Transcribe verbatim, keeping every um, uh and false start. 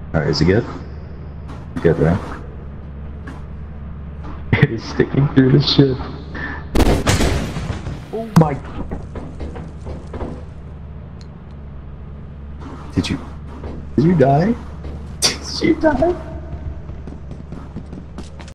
Alright, is it good? Good, right? It is sticking through the ship. Oh my... Did you... Did you die? Did you die?